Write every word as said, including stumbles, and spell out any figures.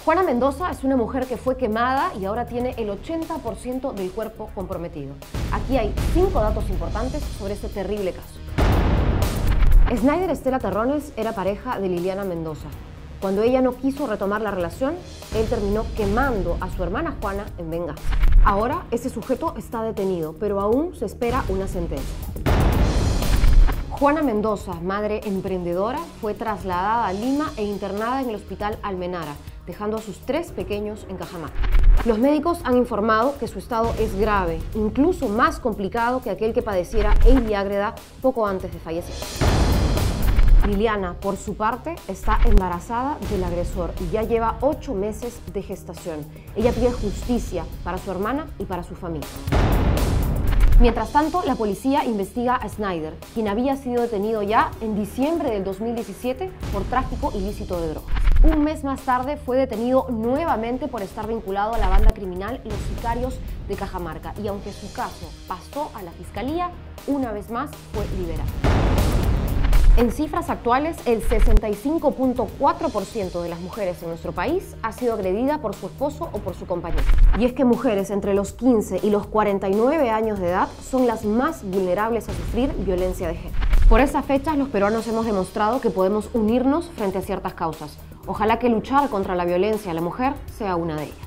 Juana Mendoza es una mujer que fue quemada y ahora tiene el ochenta por ciento del cuerpo comprometido. Aquí hay cinco datos importantes sobre este terrible caso. Snyder Estela Terrones era pareja de Liliana Mendoza. Cuando ella no quiso retomar la relación, él terminó quemando a su hermana Juana en venganza. Ahora ese sujeto está detenido, pero aún se espera una sentencia. Juana Mendoza, madre emprendedora, fue trasladada a Lima e internada en el hospital Almenara, dejando a sus tres pequeños en Cajamarca. Los médicos han informado que su estado es grave, incluso más complicado que aquel que padeciera Eily Ágreda poco antes de fallecer. Liliana, por su parte, está embarazada del agresor y ya lleva ocho meses de gestación. Ella pide justicia para su hermana y para su familia. Mientras tanto, la policía investiga a Snyder, quien había sido detenido ya en diciembre del dos mil diecisiete por tráfico ilícito de drogas. Un mes más tarde fue detenido nuevamente por estar vinculado a la banda criminal Los Sicarios de Cajamarca y aunque su caso pasó a la fiscalía, una vez más fue liberado. En cifras actuales, el sesenta y cinco punto cuatro por ciento de las mujeres en nuestro país ha sido agredida por su esposo o por su compañero. Y es que mujeres entre los quince y los cuarenta y nueve años de edad son las más vulnerables a sufrir violencia de género. Por esas fechas, los peruanos hemos demostrado que podemos unirnos frente a ciertas causas. Ojalá que luchar contra la violencia a la mujer sea una de ellas.